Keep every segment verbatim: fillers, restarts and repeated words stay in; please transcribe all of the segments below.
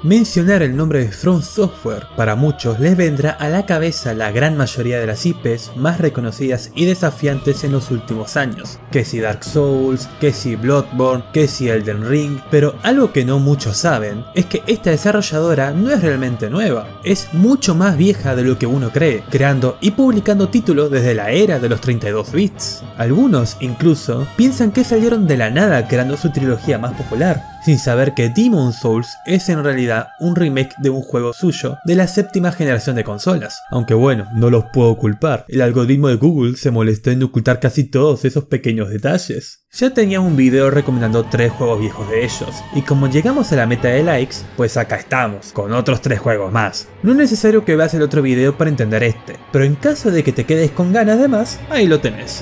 Mencionar el nombre de From Software para muchos les vendrá a la cabeza la gran mayoría de las I Pes más reconocidas y desafiantes en los últimos años, que si Dark Souls, que si Bloodborne, que si Elden Ring, pero algo que no muchos saben es que esta desarrolladora no es realmente nueva, es mucho más vieja de lo que uno cree, creando y publicando títulos desde la era de los treinta y dos bits. Algunos incluso piensan que salieron de la nada creando su trilogía más popular, sin saber que Demon's Souls es en realidad un remake de un juego suyo de la séptima generación de consolas. Aunque bueno, no los puedo culpar, el algoritmo de Google se molestó en ocultar casi todos esos pequeños detalles. Ya tenía un video recomendando tres juegos viejos de ellos, y como llegamos a la meta de likes, pues acá estamos, con otros tres juegos más. No es necesario que veas el otro video para entender este, pero en caso de que te quedes con ganas de más, ahí lo tenés.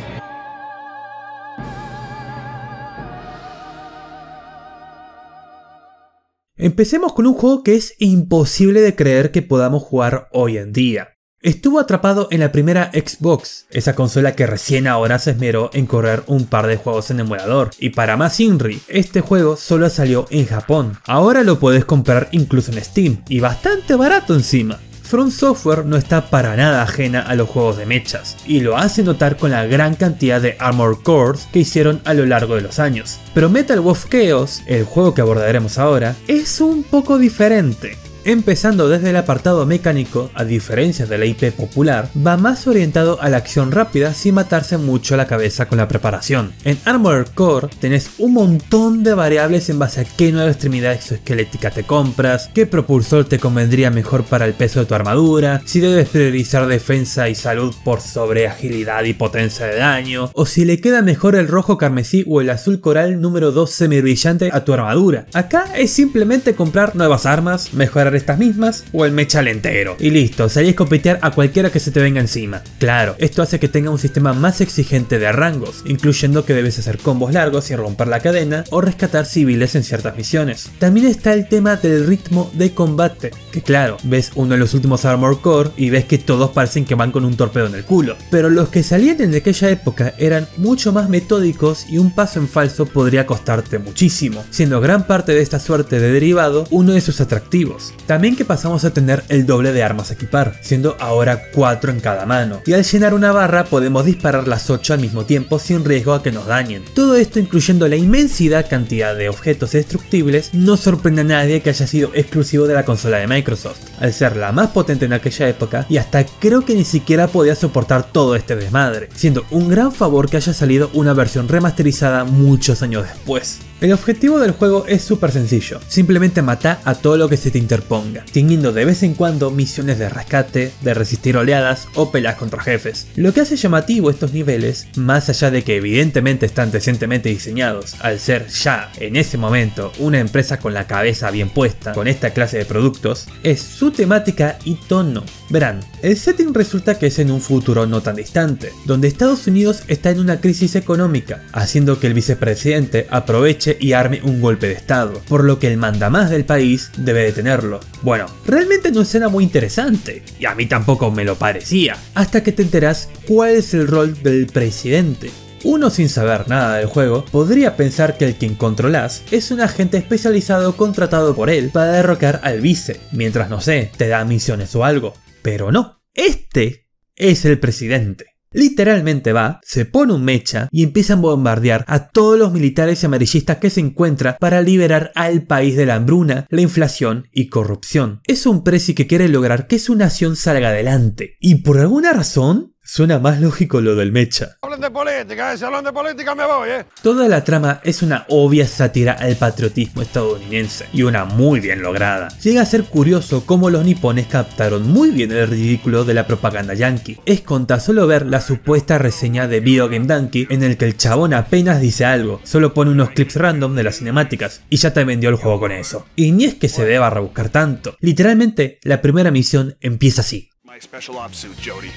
Empecemos con un juego que es imposible de creer que podamos jugar hoy en día. Estuvo atrapado en la primera Xbox, esa consola que recién ahora se esmeró en correr un par de juegos en emulador, y para más inri, este juego solo salió en Japón. Ahora lo podés comprar incluso en Steam, y bastante barato encima. From Software no está para nada ajena a los juegos de mechas, y lo hace notar con la gran cantidad de Armored Cores que hicieron a lo largo de los años. Pero Metal Wolf Chaos, el juego que abordaremos ahora, es un poco diferente. Empezando desde el apartado mecánico, a diferencia de la I P popular, va más orientado a la acción rápida sin matarse mucho la cabeza con la preparación. En Armored Core tenés un montón de variables en base a qué nueva extremidad exoesquelética te compras, qué propulsor te convendría mejor para el peso de tu armadura, si debes priorizar defensa y salud por sobre agilidad y potencia de daño, o si le queda mejor el rojo carmesí o el azul coral número dos semibrillante a tu armadura. Acá es simplemente comprar nuevas armas, mejorar estas mismas o el mechal entero y listo, salís a copetear a cualquiera que se te venga encima. Claro, esto hace que tenga un sistema más exigente de rangos, incluyendo que debes hacer combos largos sin romper la cadena o rescatar civiles en ciertas misiones. También está el tema del ritmo de combate, que claro, ves uno de los últimos Armored Core y ves que todos parecen que van con un torpedo en el culo, pero los que salían en aquella época eran mucho más metódicos y un paso en falso podría costarte muchísimo, siendo gran parte de esta suerte de derivado uno de sus atractivos. También que pasamos a tener el doble de armas a equipar, siendo ahora cuatro en cada mano, y al llenar una barra podemos disparar las ocho al mismo tiempo sin riesgo a que nos dañen. Todo esto incluyendo la inmensidad cantidad de objetos destructibles, no sorprende a nadie que haya sido exclusivo de la consola de Microsoft, al ser la más potente en aquella época y hasta creo que ni siquiera podía soportar todo este desmadre, siendo un gran favor que haya salido una versión remasterizada muchos años después. El objetivo del juego es súper sencillo, simplemente mata a todo lo que se te interponga, teniendo de vez en cuando misiones de rescate, de resistir oleadas o peleas contra jefes. Lo que hace llamativo estos niveles, más allá de que evidentemente están decentemente diseñados, al ser ya en ese momento una empresa con la cabeza bien puesta con esta clase de productos, es su temática y tono. Verán, el setting resulta que es en un futuro no tan distante, donde Estados Unidos está en una crisis económica, haciendo que el vicepresidente aproveche y arme un golpe de estado, por lo que el mandamás del país debe detenerlo. Bueno, realmente no suena muy interesante, y a mí tampoco me lo parecía, hasta que te enterás cuál es el rol del presidente. Uno sin saber nada del juego podría pensar que el quien controlás es un agente especializado contratado por él para derrocar al vice, mientras no sé, te da misiones o algo. Pero no, este es el presidente. Literalmente va, se pone un mecha y empieza a bombardear a todos los militares y amarillistas que se encuentra para liberar al país de la hambruna, la inflación y corrupción. Es un presi que quiere lograr que su nación salga adelante, y por alguna razón suena más lógico lo del mecha. Hablen de política, eh, si hablan de política me voy, eh. Toda la trama es una obvia sátira al patriotismo estadounidense, y una muy bien lograda. Llega a ser curioso cómo los nipones captaron muy bien el ridículo de la propaganda yankee. Es con tan solo ver la supuesta reseña de Video Game Donkey, en el que el chabón apenas dice algo, solo pone unos clips random de las cinemáticas, y ya te vendió el juego con eso. Y ni es que se deba rebuscar tanto. Literalmente, la primera misión empieza así. My special ops suit, Jody.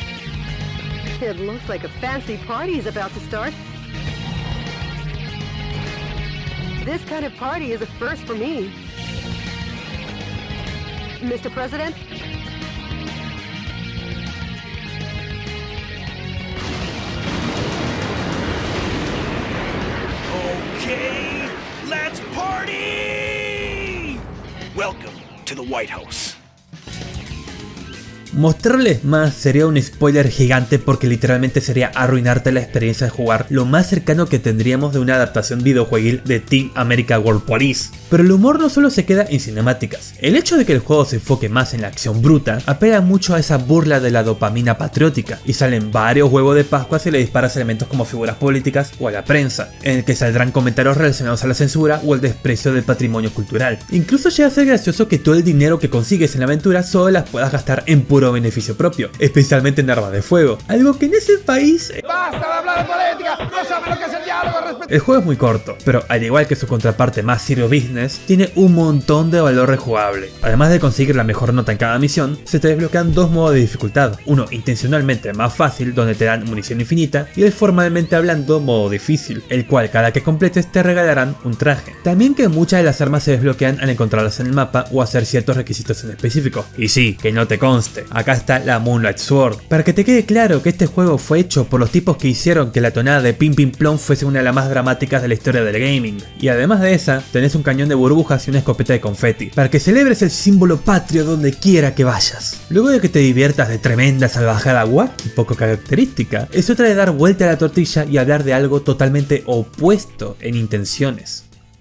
It looks like a fancy party is about to start. This kind of party is a first for me. Mister President? Okay, let's party! Welcome the White House. Mostrarles más sería un spoiler gigante porque literalmente sería arruinarte la experiencia de jugar lo más cercano que tendríamos de una adaptación videojueguil de Team America World Police. Pero el humor no solo se queda en cinemáticas. El hecho de que el juego se enfoque más en la acción bruta apela mucho a esa burla de la dopamina patriótica y salen varios huevos de Pascua si le disparas elementos como figuras políticas o a la prensa, en el que saldrán comentarios relacionados a la censura o el desprecio del patrimonio cultural. Incluso llega a ser gracioso que todo el dinero que consigues en la aventura solo las puedas gastar en puro beneficio propio, especialmente en armas de fuego, algo que en ese país... ¡Basta de hablar de política! ¡No saben lo que es el diálogo! Respect- El juego es muy corto, pero al igual que su contraparte más serious business, tiene un montón de valor rejugable. Además de conseguir la mejor nota en cada misión, se te desbloquean dos modos de dificultad, uno intencionalmente más fácil donde te dan munición infinita y el formalmente hablando modo difícil, el cual cada que completes te regalarán un traje. También que muchas de las armas se desbloquean al encontrarlas en el mapa o hacer ciertos requisitos en específico. Y sí, que no te conste, acá está la Moonlight Sword. Para que te quede claro que este juego fue hecho por los tipos que hicieron que la tonada de Pim Pim Plom fuese una de las más dramáticas de la historia del gaming. Y además de esa, tenés un cañón de burbujas y una escopeta de confeti, para que celebres el símbolo patrio donde quiera que vayas. Luego de que te diviertas de tremenda salvajada wacky poco característica, es otra de dar vuelta a la tortilla y hablar de algo totalmente opuesto en intenciones.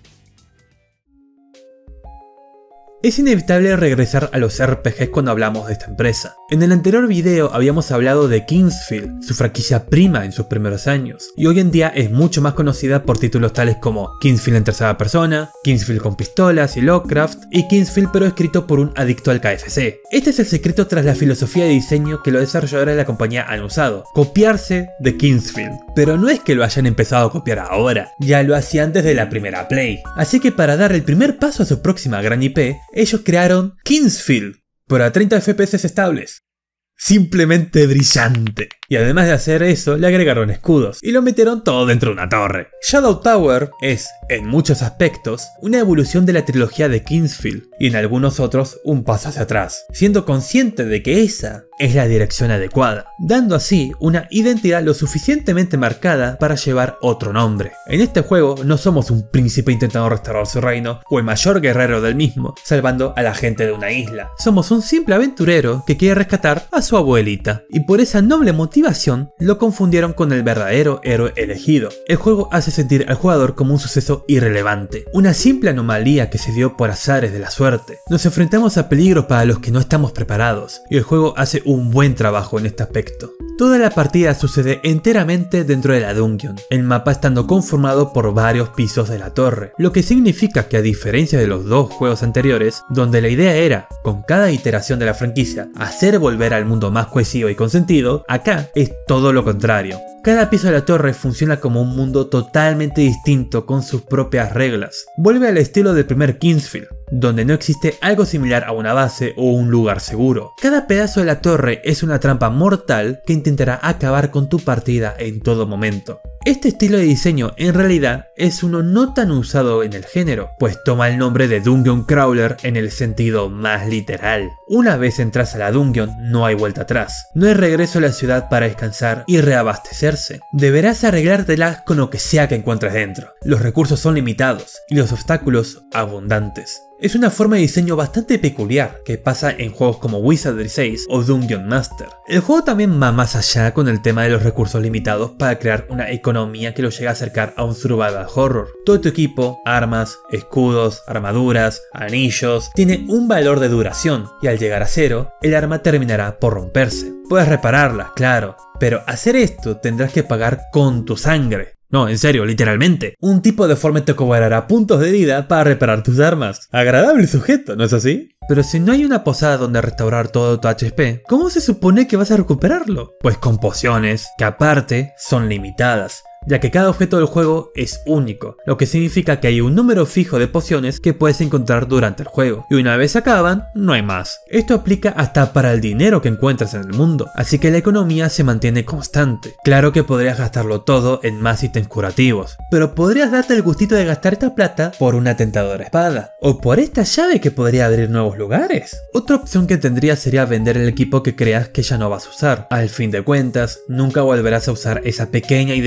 Es inevitable regresar a los R P Gs cuando hablamos de esta empresa. En el anterior video habíamos hablado de Kingsfield, su franquicia prima en sus primeros años, y hoy en día es mucho más conocida por títulos tales como Kingsfield en tercera persona, Kingsfield con pistolas y Lovecraft, y Kingsfield pero escrito por un adicto al K F C. Este es el secreto tras la filosofía de diseño que los desarrolladores de la compañía han usado, copiarse de Kingsfield. Pero no es que lo hayan empezado a copiar ahora, ya lo hacían desde la primera Play. Así que para dar el primer paso a su próxima gran I P, ellos crearon Kingsfield, pero a treinta F P S estables. Simplemente brillante. Y además de hacer eso, le agregaron escudos y lo metieron todo dentro de una torre. Shadow Tower es, en muchos aspectos, una evolución de la trilogía de Kingsfield y en algunos otros un paso hacia atrás, siendo consciente de que esa es la dirección adecuada, dando así una identidad lo suficientemente marcada para llevar otro nombre. En este juego no somos un príncipe intentando restaurar su reino o el mayor guerrero del mismo, salvando a la gente de una isla. Somos un simple aventurero que quiere rescatar a su abuelita, y por esa noble motivación lo confundieron con el verdadero héroe elegido. El juego hace sentir al jugador como un suceso irrelevante, una simple anomalía que se dio por azares de la suerte. Nos enfrentamos a peligros para los que no estamos preparados, y el juego hace un buen trabajo en este aspecto. Toda la partida sucede enteramente dentro de la dungeon, el mapa estando conformado por varios pisos de la torre, lo que significa que a diferencia de los dos juegos anteriores, donde la idea era, con cada iteración de la franquicia, hacer volver al mundo más cohesivo y con sentido, acá es todo lo contrario. Cada piso de la torre funciona como un mundo totalmente distinto con sus propias reglas. Vuelve al estilo del primer Kingsfield, donde no existe algo similar a una base o un lugar seguro. Cada pedazo de la torre es una trampa mortal que intentará acabar con tu partida en todo momento. Este estilo de diseño en realidad es uno no tan usado en el género, pues toma el nombre de Dungeon Crawler en el sentido más literal. Una vez entras a la dungeon no hay vuelta atrás, no hay regreso a la ciudad para descansar y reabastecerse. Deberás arreglártelas con lo que sea que encuentres dentro. Los recursos son limitados y los obstáculos abundantes. Es una forma de diseño bastante peculiar que pasa en juegos como Wizardry seis o Dungeon Master. El juego también va más allá con el tema de los recursos limitados para crear una economía que lo llega a acercar a un survival horror. Todo tu equipo, armas, escudos, armaduras, anillos, tiene un valor de duración y al llegar a cero, el arma terminará por romperse. Puedes repararla, claro, pero hacer esto tendrás que pagar con tu sangre. No, en serio, literalmente. Un tipo deforme te cobrará puntos de vida para reparar tus armas. Agradable sujeto, ¿no es así? Pero si no hay una posada donde restaurar todo tu H P, ¿cómo se supone que vas a recuperarlo? Pues con pociones, que aparte son limitadas, ya que cada objeto del juego es único, lo que significa que hay un número fijo de pociones que puedes encontrar durante el juego, y una vez se acaban, no hay más. Esto aplica hasta para el dinero que encuentras en el mundo, así que la economía se mantiene constante. Claro que podrías gastarlo todo en más ítems curativos, pero podrías darte el gustito de gastar esta plata por una tentadora espada, o por esta llave que podría abrir nuevos lugares. Otra opción que tendrías sería vender el equipo que creas que ya no vas a usar. Al fin de cuentas, nunca volverás a usar esa pequeña y débil espada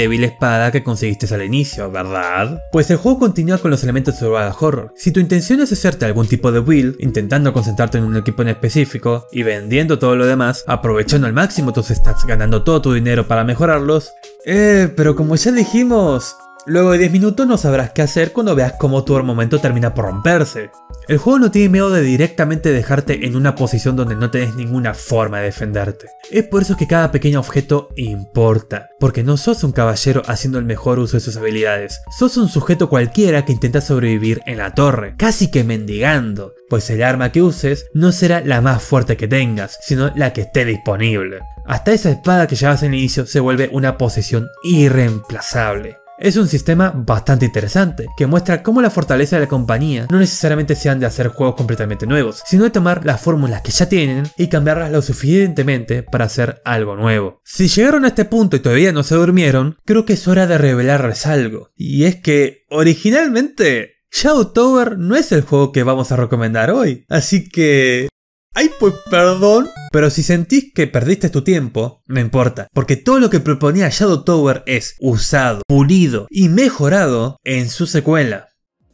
espada que conseguiste al inicio, ¿verdad? Pues el juego continúa con los elementos de survival horror. Si tu intención es hacerte algún tipo de build, intentando concentrarte en un equipo en específico y vendiendo todo lo demás, aprovechando al máximo tus stats, ganando todo tu dinero para mejorarlos, eh, pero como ya dijimos, luego de diez minutos no sabrás qué hacer cuando veas cómo tu armamento termina por romperse. El juego no tiene miedo de directamente dejarte en una posición donde no tenés ninguna forma de defenderte. Es por eso que cada pequeño objeto importa, porque no sos un caballero haciendo el mejor uso de sus habilidades, sos un sujeto cualquiera que intenta sobrevivir en la torre, casi que mendigando, pues el arma que uses no será la más fuerte que tengas, sino la que esté disponible. Hasta esa espada que llevas en el inicio se vuelve una posesión irreemplazable. Es un sistema bastante interesante, que muestra cómo la fortaleza de la compañía no necesariamente sean de hacer juegos completamente nuevos, sino de tomar las fórmulas que ya tienen y cambiarlas lo suficientemente para hacer algo nuevo. Si llegaron a este punto y todavía no se durmieron, creo que es hora de revelarles algo. Y es que, originalmente, Shadow Tower no es el juego que vamos a recomendar hoy, así que... ¡Ay, pues perdón! Pero si sentís que perdiste tu tiempo, no importa, porque todo lo que proponía Shadow Tower es usado, pulido y mejorado en su secuela.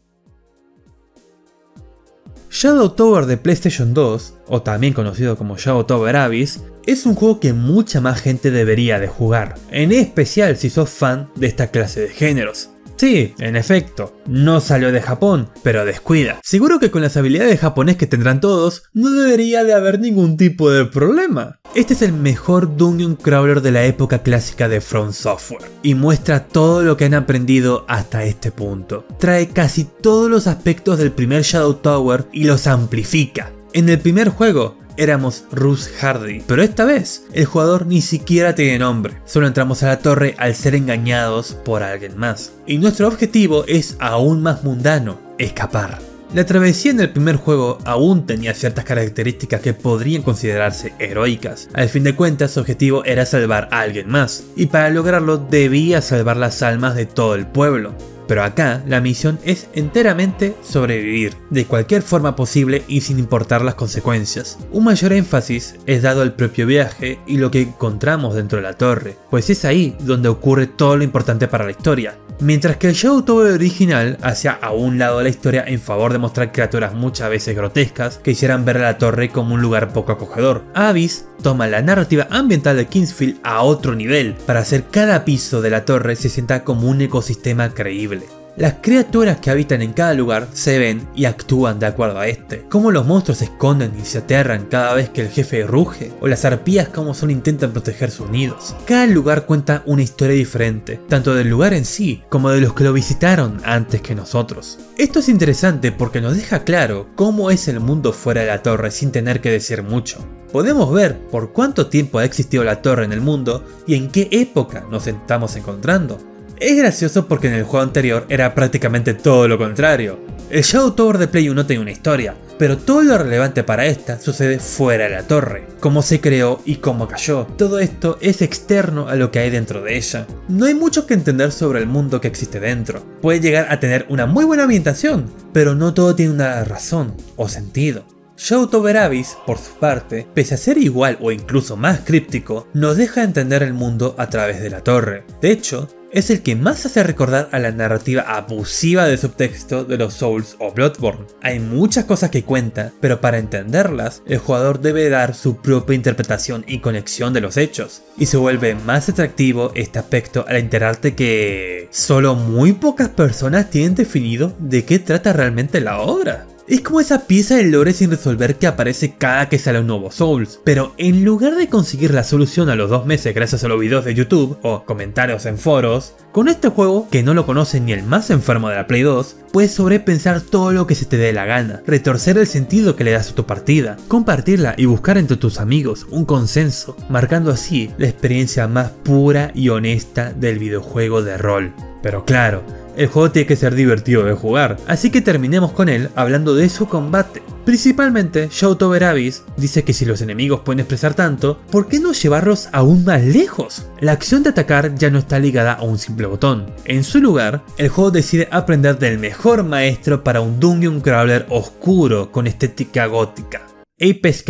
Shadow Tower de PlayStation dos, o también conocido como Shadow Tower Abyss, es un juego que mucha más gente debería de jugar, en especial si sos fan de esta clase de géneros. Sí, en efecto, no salió de Japón, pero descuida. Seguro que con las habilidades japonés que tendrán todos, no debería de haber ningún tipo de problema. Este es el mejor Dungeon Crawler de la época clásica de From Software, y muestra todo lo que han aprendido hasta este punto. Trae casi todos los aspectos del primer Shadow Tower y los amplifica. En el primer juego, éramos Russ Hardy, pero esta vez el jugador ni siquiera tiene nombre, solo entramos a la torre al ser engañados por alguien más. Y nuestro objetivo es aún más mundano, escapar. La travesía en el primer juego aún tenía ciertas características que podrían considerarse heroicas. Al fin de cuentas su objetivo era salvar a alguien más, y para lograrlo debía salvar las almas de todo el pueblo. Pero acá la misión es enteramente sobrevivir, de cualquier forma posible y sin importar las consecuencias. Un mayor énfasis es dado al propio viaje y lo que encontramos dentro de la torre, pues es ahí donde ocurre todo lo importante para la historia. Mientras que el Shadow Tower original hacía a un lado la historia en favor de mostrar criaturas muchas veces grotescas que hicieran ver a la torre como un lugar poco acogedor, Abyss toma la narrativa ambiental de Kingsfield a otro nivel para hacer cada piso de la torre se sienta como un ecosistema creíble. Las criaturas que habitan en cada lugar se ven y actúan de acuerdo a este, como los monstruos se esconden y se aterran cada vez que el jefe ruge, o las arpías como solo intentan proteger sus nidos. Cada lugar cuenta una historia diferente, tanto del lugar en sí, como de los que lo visitaron antes que nosotros. Esto es interesante porque nos deja claro cómo es el mundo fuera de la torre sin tener que decir mucho. Podemos ver por cuánto tiempo ha existido la torre en el mundo y en qué época nos estamos encontrando. Es gracioso porque en el juego anterior era prácticamente todo lo contrario. El Shadow Tower de Play uno tiene una historia, pero todo lo relevante para esta sucede fuera de la torre. Cómo se creó y cómo cayó. Todo esto es externo a lo que hay dentro de ella. No hay mucho que entender sobre el mundo que existe dentro. Puede llegar a tener una muy buena ambientación, pero no todo tiene una razón o sentido. Shadow Tower Abyss, por su parte, pese a ser igual o incluso más críptico, nos deja entender el mundo a través de la torre. De hecho, es el que más hace recordar a la narrativa abusiva de subtexto de los Souls o Bloodborne. Hay muchas cosas que cuenta, pero para entenderlas, el jugador debe dar su propia interpretación y conexión de los hechos. Y se vuelve más atractivo este aspecto al enterarte que solo muy pocas personas tienen definido de qué trata realmente la obra. Es como esa pieza de lore sin resolver que aparece cada que sale un nuevo Souls, pero en lugar de conseguir la solución a los dos meses gracias a los videos de YouTube o comentarios en foros, con este juego, que no lo conoce ni el más enfermo de la Play dos, puedes sobrepensar todo lo que se te dé la gana, retorcer el sentido que le das a tu partida, compartirla y buscar entre tus amigos un consenso, marcando así la experiencia más pura y honesta del videojuego de rol. Pero claro, el juego tiene que ser divertido de jugar, así que terminemos con él hablando de su combate. Principalmente, Shadow Tower Abyss dice que si los enemigos pueden expresar tanto, ¿por qué no llevarlos aún más lejos? La acción de atacar ya no está ligada a un simple botón. En su lugar, el juego decide aprender del mejor maestro para un Dungeon Crawler oscuro con estética gótica, Ape Escape.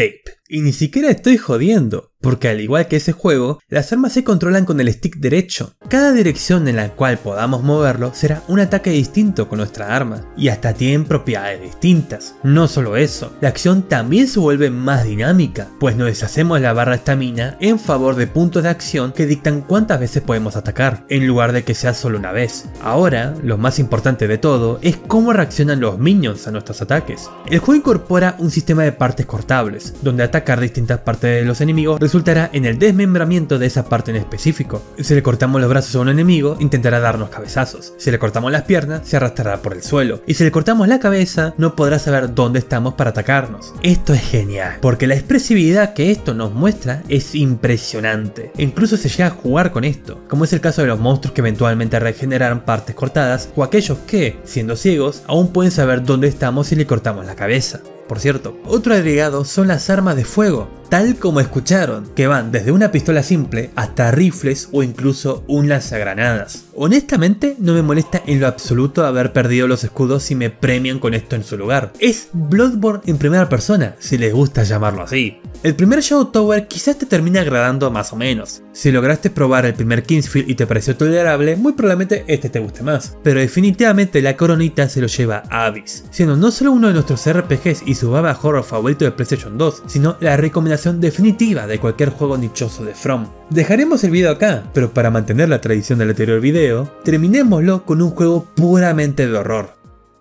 Y ni siquiera estoy jodiendo, porque al igual que ese juego, las armas se controlan con el stick derecho. Cada dirección en la cual podamos moverlo será un ataque distinto con nuestra arma, y hasta tienen propiedades distintas. No solo eso, la acción también se vuelve más dinámica, pues nos deshacemos la barra de estamina en favor de puntos de acción que dictan cuántas veces podemos atacar, en lugar de que sea solo una vez. Ahora, lo más importante de todo es cómo reaccionan los minions a nuestros ataques. El juego incorpora un sistema de partes cortables, donde atacar distintas partes de los enemigos resultará en el desmembramiento de esa parte en específico. Si le cortamos los brazos a un enemigo, intentará darnos cabezazos. Si le cortamos las piernas, se arrastrará por el suelo. Y si le cortamos la cabeza, no podrá saber dónde estamos para atacarnos. Esto es genial, porque la expresividad que esto nos muestra es impresionante. E incluso se llega a jugar con esto, como es el caso de los monstruos que eventualmente regeneran partes cortadas, o aquellos que, siendo ciegos, aún pueden saber dónde estamos si le cortamos la cabeza. Por cierto, otro agregado son las armas de fuego, tal como escucharon, que van desde una pistola simple hasta rifles o incluso un lanzagranadas. Honestamente no me molesta en lo absoluto haber perdido los escudos si me premian con esto en su lugar. Es Bloodborne en primera persona, si les gusta llamarlo así. El primer Shadow Tower quizás te termine agradando más o menos. Si lograste probar el primer Kingsfield y te pareció tolerable, muy probablemente este te guste más. Pero definitivamente la coronita se lo lleva a Abyss, siendo no solo uno de nuestros R P Gs y su baba horror favorito de PlayStation dos, sino la recomendación definitiva de cualquier juego nichoso de From. Dejaremos el video acá, pero para mantener la tradición del anterior video, terminémoslo con un juego puramente de horror.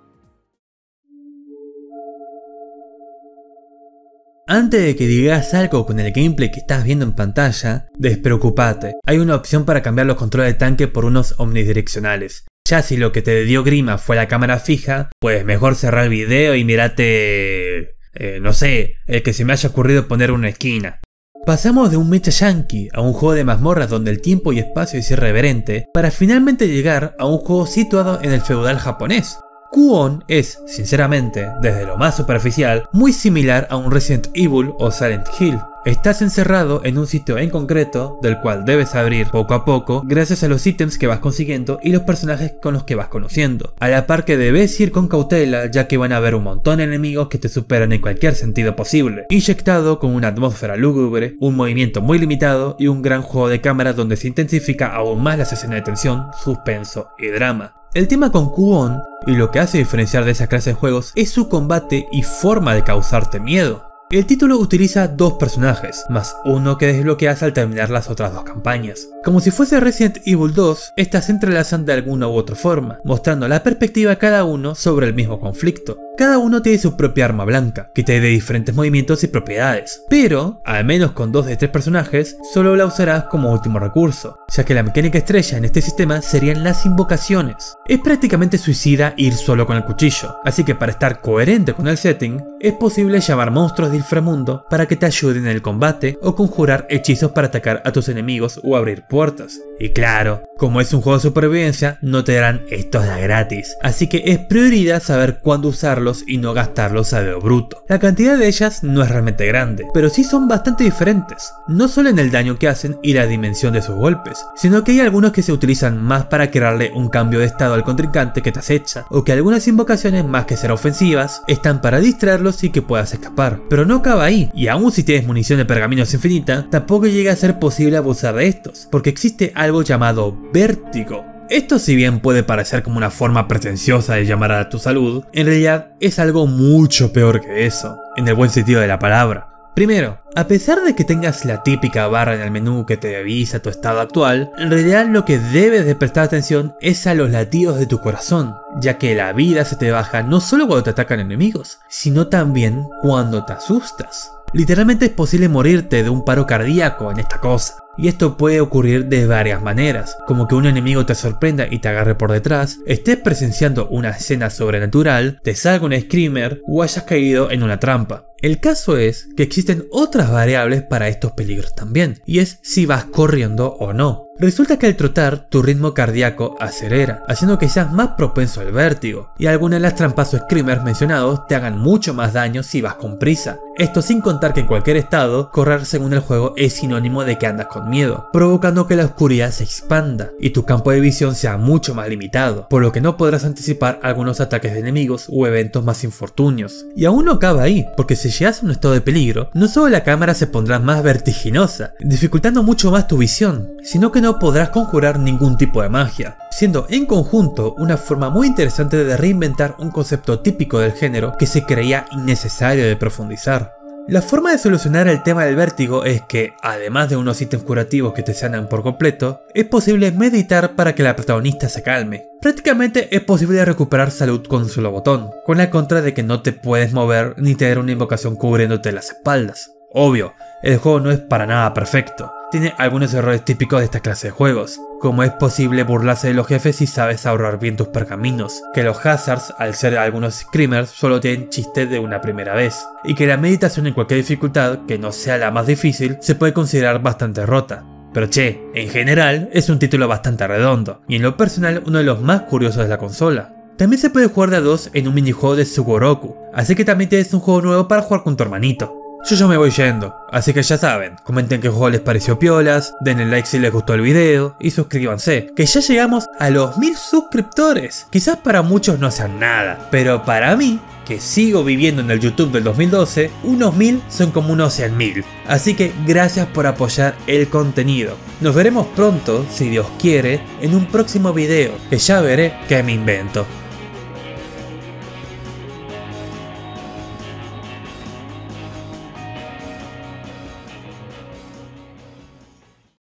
Antes de que digas algo con el gameplay que estás viendo en pantalla, despreocupate, hay una opción para cambiar los controles de tanque por unos omnidireccionales. Ya si lo que te dio grima fue la cámara fija, pues mejor cerrar el video y mirate... Eh, no sé, el que se me haya ocurrido poner una esquina. Pasamos de un mecha yankee a un juego de mazmorras donde el tiempo y espacio es irreverente, para finalmente llegar a un juego situado en el feudal japonés. Kuon es, sinceramente, desde lo más superficial, muy similar a un Resident Evil o Silent Hill. Estás encerrado en un sitio en concreto, del cual debes abrir poco a poco gracias a los ítems que vas consiguiendo y los personajes con los que vas conociendo. A la par que debes ir con cautela, ya que van a haber un montón de enemigos que te superan en cualquier sentido posible. Inyectado con una atmósfera lúgubre, un movimiento muy limitado y un gran juego de cámara donde se intensifica aún más la escena de tensión, suspenso y drama. El tema con Kuon, y lo que hace diferenciar de esa clase de juegos, es su combate y forma de causarte miedo. El título utiliza dos personajes, más uno que desbloqueas al terminar las otras dos campañas. Como si fuese Resident Evil dos, estas se entrelazan de alguna u otra forma, mostrando la perspectiva de cada uno sobre el mismo conflicto. Cada uno tiene su propia arma blanca, que te da diferentes movimientos y propiedades, pero, al menos con dos de tres personajes, solo la usarás como último recurso, ya que la mecánica estrella en este sistema serían las invocaciones. Es prácticamente suicida ir solo con el cuchillo, así que para estar coherente con el setting, es posible llamar monstruos del inframundo para que te ayuden en el combate o conjurar hechizos para atacar a tus enemigos o abrir puertas. Y claro, como es un juego de supervivencia, no te darán estos de gratis, así que es prioridad saber cuándo usarlos y no gastarlos a lo bruto. La cantidad de ellas no es realmente grande, pero sí son bastante diferentes, no solo en el daño que hacen y la dimensión de sus golpes, sino que hay algunos que se utilizan más para crearle un cambio de estado al contrincante que te acecha, o que algunas invocaciones, más que ser ofensivas, están para distraerlos y que puedas escapar. Pero no acaba ahí, y aún si tienes munición de pergaminos infinita, tampoco llega a ser posible abusar de estos, porque existe algo llamado vértigo. Esto, si bien puede parecer como una forma pretenciosa de llamar a tu salud, en realidad es algo mucho peor que eso, en el buen sentido de la palabra. Primero, a pesar de que tengas la típica barra en el menú que te avisa tu estado actual, en realidad lo que debes de prestar atención es a los latidos de tu corazón, ya que la vida se te baja no solo cuando te atacan enemigos, sino también cuando te asustas. Literalmente es posible morirte de un paro cardíaco en esta cosa. Y esto puede ocurrir de varias maneras, como que un enemigo te sorprenda y te agarre por detrás, estés presenciando una escena sobrenatural, te salga un screamer o hayas caído en una trampa. El caso es que existen otras variables para estos peligros también, y es si vas corriendo o no. Resulta que al trotar, tu ritmo cardíaco acelera, haciendo que seas más propenso al vértigo, y algunas de las trampas o screamers mencionados te hagan mucho más daño si vas con prisa. Esto sin contar que en cualquier estado, correr según el juego es sinónimo de que andas con miedo, provocando que la oscuridad se expanda y tu campo de visión sea mucho más limitado, por lo que no podrás anticipar algunos ataques de enemigos o eventos más infortunios. Y aún no acaba ahí, porque si llegas a un estado de peligro, no solo la cámara se pondrá más vertiginosa, dificultando mucho más tu visión, sino que no podrás conjurar ningún tipo de magia, siendo en conjunto una forma muy interesante de reinventar un concepto típico del género que se creía innecesario de profundizar. La forma de solucionar el tema del vértigo es que, además de unos ítems curativos que te sanan por completo, es posible meditar para que la protagonista se calme. Prácticamente es posible recuperar salud con un solo botón, con la contra de que no te puedes mover ni tener una invocación cubriéndote las espaldas. Obvio, el juego no es para nada perfecto. Tiene algunos errores típicos de esta clase de juegos, como es posible burlarse de los jefes si sabes ahorrar bien tus pergaminos, que los hazards, al ser algunos screamers, solo tienen chistes de una primera vez, y que la meditación en cualquier dificultad, que no sea la más difícil, se puede considerar bastante rota. Pero che, en general es un título bastante redondo, y en lo personal uno de los más curiosos de la consola. También se puede jugar de a dos en un minijuego de Sugoroku, así que también tienes un juego nuevo para jugar con tu hermanito. Yo ya me voy yendo, así que ya saben, comenten qué juego les pareció piolas, denle like si les gustó el video y suscríbanse, que ya llegamos a los mil suscriptores. Quizás para muchos no sean nada, pero para mí, que sigo viviendo en el YouTube del dos mil doce, unos mil son como unos cien mil. Así que gracias por apoyar el contenido. Nos veremos pronto, si Dios quiere, en un próximo video, que ya veré qué me invento.